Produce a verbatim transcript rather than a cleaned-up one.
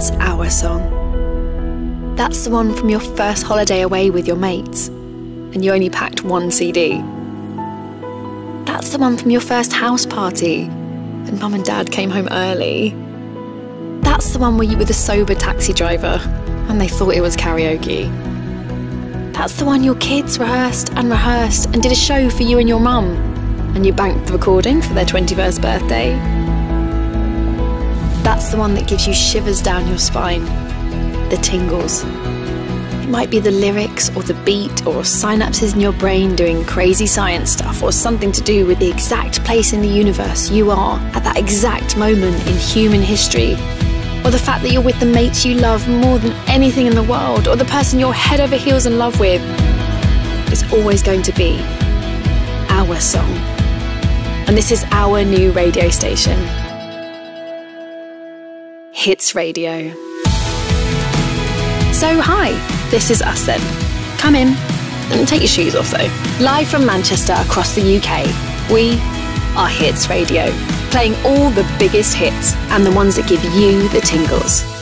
That's our song. That's the one from your first holiday away with your mates, and you only packed one C D. That's the one from your first house party, and mum and dad came home early. That's the one where you were the sober taxi driver, and they thought it was karaoke. That's the one your kids rehearsed and rehearsed and did a show for you and your mum, and you banked the recording for their twenty-first birthday. That's the one that gives you shivers down your spine, the tingles. It might be the lyrics or the beat or synapses in your brain doing crazy science stuff, or something to do with the exact place in the universe you are at that exact moment in human history, or the fact that you're with the mates you love more than anything in the world, or the person you're head over heels in love with. It's always going to be our song. And this is our new radio station. Hits Radio. So hi, this is us then. Come in, and take your shoes off though. Live from Manchester across the U K, we are Hits Radio, playing all the biggest hits and the ones that give you the tingles.